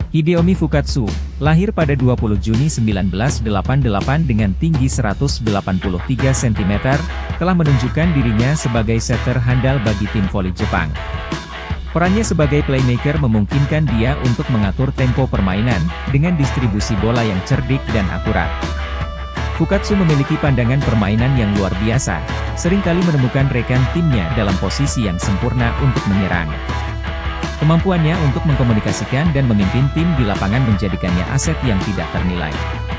Hideomi Fukatsu, lahir pada 20 Juni 1988 dengan tinggi 183 cm, telah menunjukkan dirinya sebagai setter handal bagi tim voli Jepang. Perannya sebagai playmaker memungkinkan dia untuk mengatur tempo permainan, dengan distribusi bola yang cerdik dan akurat. Fukatsu memiliki pandangan permainan yang luar biasa, seringkali menemukan rekan timnya dalam posisi yang sempurna untuk menyerang. Kemampuannya untuk mengkomunikasikan dan memimpin tim di lapangan menjadikannya aset yang tidak ternilai.